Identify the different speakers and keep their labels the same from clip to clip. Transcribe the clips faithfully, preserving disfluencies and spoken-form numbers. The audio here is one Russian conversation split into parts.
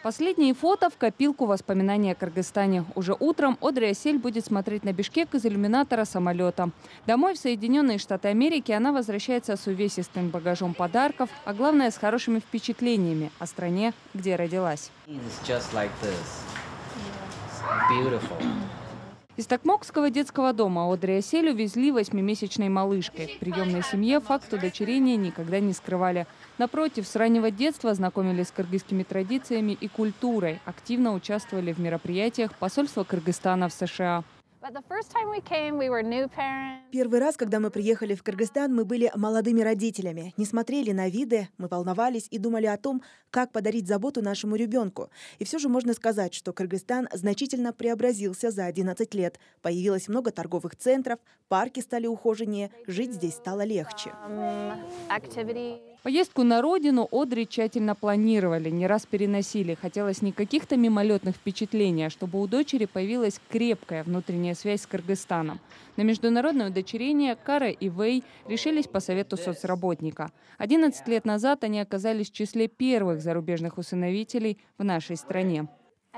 Speaker 1: Последние фото в копилку воспоминаний о Кыргызстане. Уже утром Одри Асель будет смотреть на Бишкек из иллюминатора самолета. Домой в Соединенные Штаты Америки она возвращается с увесистым багажом подарков, а главное с хорошими впечатлениями о стране, где родилась. Из Токмокского детского дома Одри Асель увезли восьмимесячной малышкой. В приемной семье факт удочерения никогда не скрывали. Напротив, с раннего детства знакомились с кыргызскими традициями и культурой. Активно участвовали в мероприятиях посольства Кыргызстана в США.
Speaker 2: Первый раз, когда мы приехали в Кыргызстан, мы были молодыми родителями. Не смотрели на виды, мы волновались и думали о том, как подарить заботу нашему ребенку. И все же можно сказать, что Кыргызстан значительно преобразился за одиннадцать лет. Появилось много торговых центров, парки стали ухоженнее, жить здесь стало легче.
Speaker 1: Поездку на родину Одри тщательно планировали, не раз переносили. Хотелось не каких-то мимолетных впечатлений, а чтобы у дочери появилась крепкая внутренняя связь с Кыргызстаном. На международное удочерение Кара и Вэй решились по совету соцработника. одиннадцать лет назад они оказались в числе первых зарубежных усыновителей в нашей стране.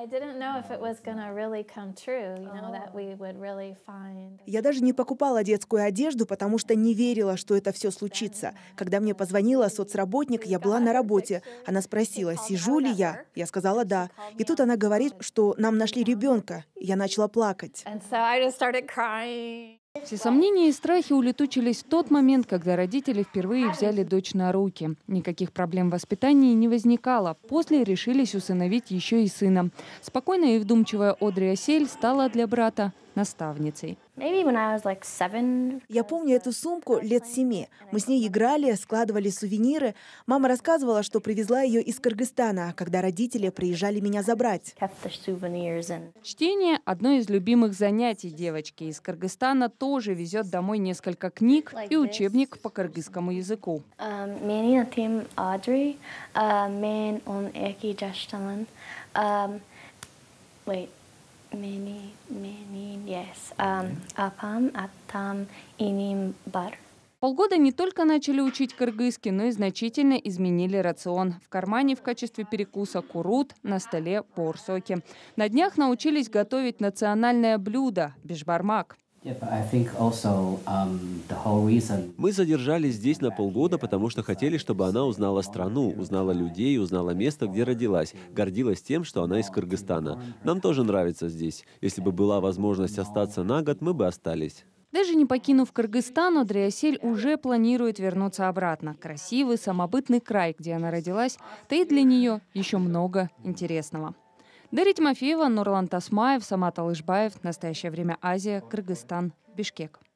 Speaker 2: Я даже не покупала детскую одежду, потому что не верила, что это все случится. Когда мне позвонила соцработник, я была на работе. Она спросила, сижу ли я. Я сказала «да». И тут она говорит, что нам нашли ребенка. Я начала плакать.
Speaker 1: Все сомнения и страхи улетучились в тот момент, когда родители впервые взяли дочь на руки. Никаких проблем в воспитании не возникало. После решились усыновить еще и сына. Спокойная и вдумчивая Одри Асель стала для брата наставницей.
Speaker 2: Я помню эту сумку лет семи. Мы с ней играли, складывали сувениры. Мама рассказывала, что привезла ее из Кыргызстана, когда родители приезжали меня забрать.
Speaker 1: Чтение – одно из любимых занятий девочки. Из Кыргызстана тоже везет домой несколько книг и учебник по кыргызскому языку.
Speaker 3: Many, many, yes. Um, apam, атам, иним, бар.
Speaker 1: Полгода не только начали учить кыргызский, но и значительно изменили рацион. В кармане в качестве перекуса курут, на столе порсоки. На днях научились готовить национальное блюдо – бишбармак.
Speaker 4: Мы задержались здесь на полгода, потому что хотели, чтобы она узнала страну, узнала людей, узнала место, где родилась, гордилась тем, что она из Кыргызстана. Нам тоже нравится здесь. Если бы была возможность остаться на год, мы бы остались.
Speaker 1: Даже не покинув Кыргызстан, Одри Асель уже планирует вернуться обратно. Красивый, самобытный край, где она родилась, таит для нее еще много интересного. Дарья Тимофеева, Нурлан Тасмаев, Самат Алышбаев. Настоящее время Азия, Кыргызстан, Бишкек.